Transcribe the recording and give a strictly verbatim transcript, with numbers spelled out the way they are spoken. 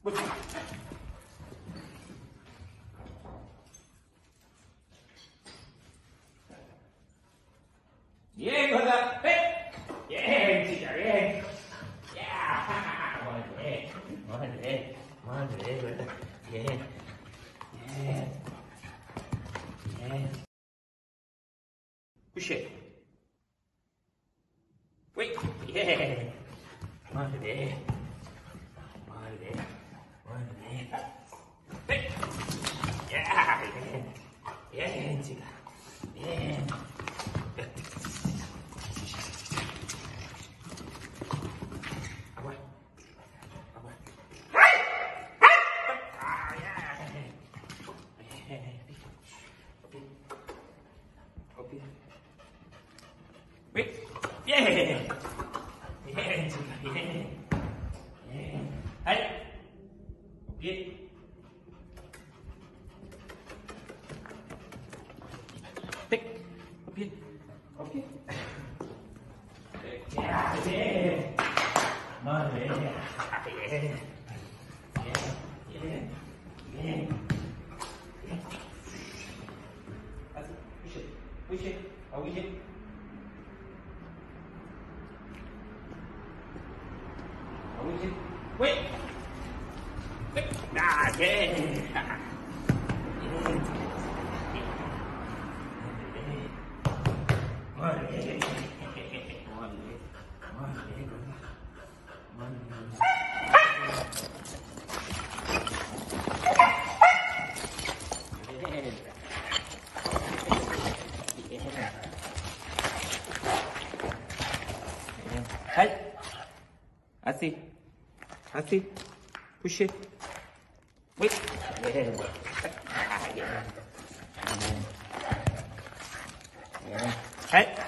Bien, cosa. ¡Eh! Bien, chica, bien. Ya. Muy bien, muy bien, muy bien, ¿verdad? Bien, bien, bien. Puxe. Uy, bien. Muy bien. Muy bien, muy bien. ¡Eh! Ya, bien. Bien, chica. Bien. Agua. Agua. Ah, ya. Bien. Opi. Opi. Uy, bien. Bien, chica, bien. Bien. ¡Ay! Bien. ¡Tic! Bien. Bien. Ya, bien. Muy bien. Bien. Bien. Bien. Bien. Bien. Así. Push it. Push it. Oh, push it. Oh, push it. Wait. Wait. Ah, bien. Bien. Muy bien. Muy bien. Muy bien. Muy bien. Hey. Así. Así. Push it. Wait. Bien. Ah, bien. Bien. Bien. Hey.